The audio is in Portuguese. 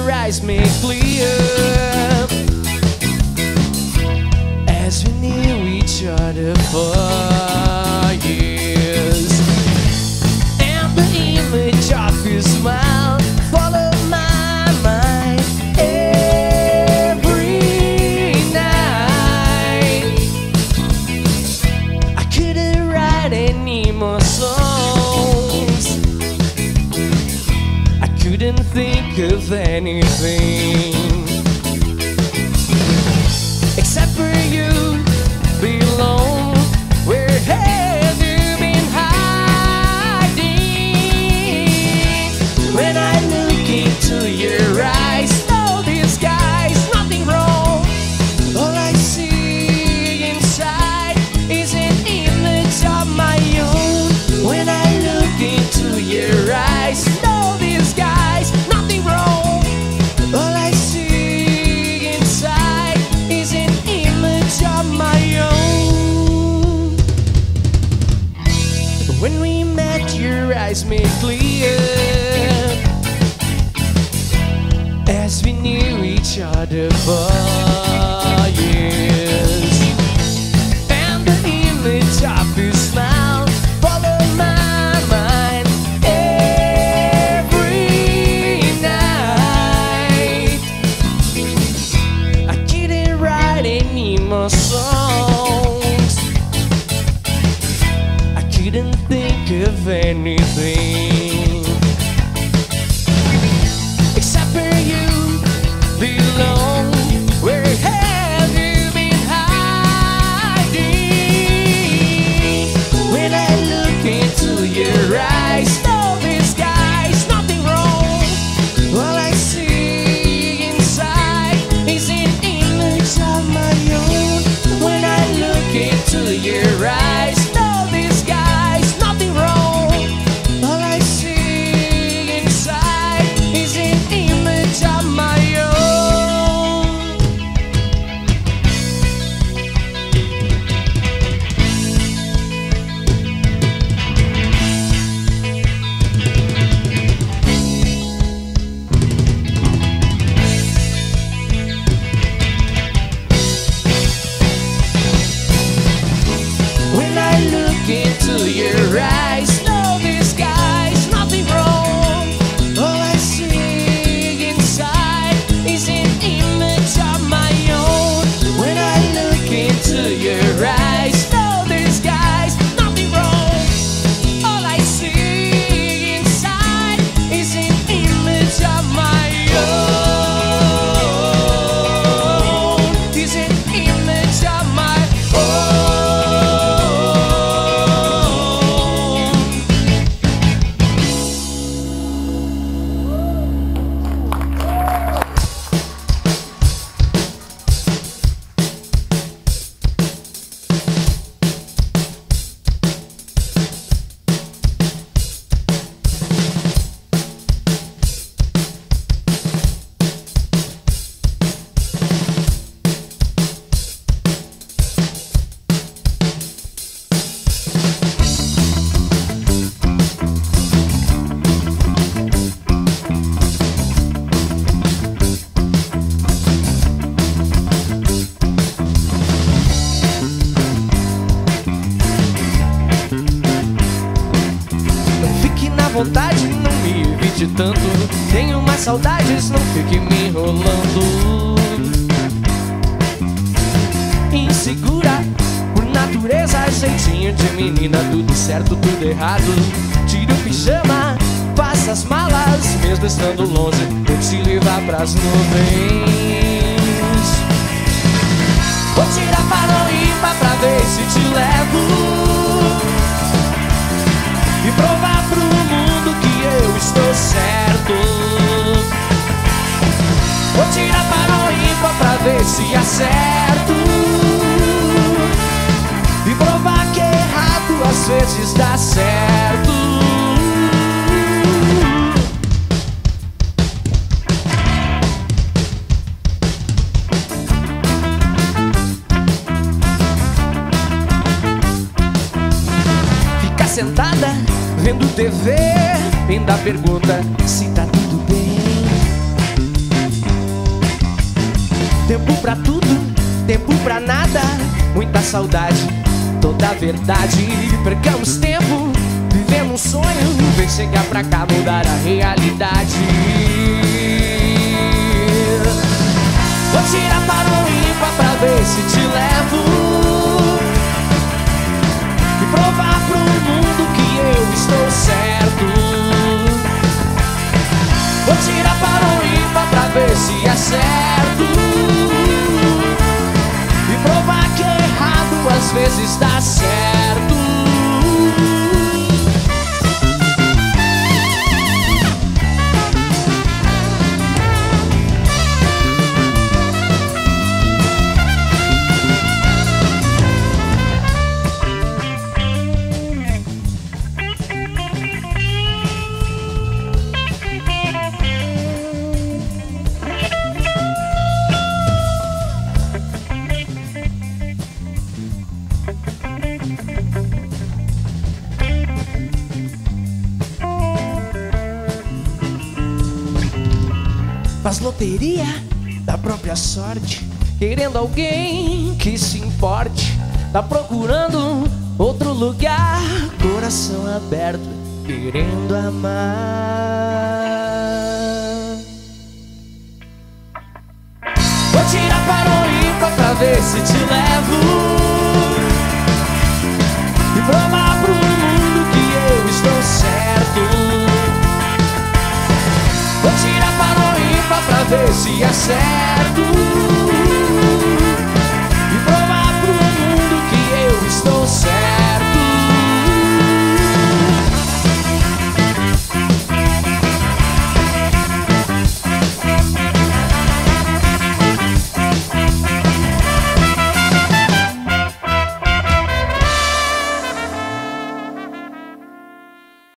your eyes make clear, as we knew each other for years, and the image of your smile followed my mind every night. I couldn't write any more songs, I couldn't think of anything except for you. Be alone. Where have you been hiding? When I look into your eyes, no disguise, nothing wrong. All I see inside is an image of my own. When I look into your eyes, no disguise, nothing wrong. All I see inside is an image of my own. When we met, your eyes made clear, as we knew each other for years, and the image of your smile followed my mind every night. I couldn't write any more songs, I couldn't think of anything except for you. Belong. Where have you been hiding? When I look into your eyes, no disguise, nothing wrong. All I see inside is an image of my own. When I look into your eyes, no disguise, nothing wrong. All I see inside is an image of my own. When I look into your eyes, no disguise, nothing wrong. All I see inside is an image of my own. When I look into your eyes, no disguise, nothing wrong. All I see inside is an image of my own. Is an image of my own. Vontade, não me evite tanto. Tenho mais saudades, não fique me enrolando. Insegura, por natureza, jeitinho de menina. Tudo certo, tudo errado. Tire o pijama, faça as malas. Mesmo estando longe, vou te levar pras nuvens. Vou tirar Paraíba pra ver se te levo e provar pro mundo que eu estou certo. Vou tirar Paraíba pra ver se acerto e provar que errado às vezes dá certo. Sentada, vendo TV, ainda pergunta se tá tudo bem. Tempo pra tudo, tempo pra nada. Muita saudade, toda a verdade. Percamos tempo, vivemos um sonho. Vem chegar pra cá, mudar a realidade. Vou tirar para o ímpar pra ver se te levo e provar pro mundo que eu estou certo. Vou tirar para o ímpar pra ver se é certo e provar que errado às vezes dá certo. Faz loteria da própria sorte, querendo alguém que se importe. Tá procurando outro lugar, coração aberto, querendo amar. Vou tirar para o ímpar pra ver se te levo e provar pro mundo que eu estou certo. Vou tirar para o ímpar pra ver se é certo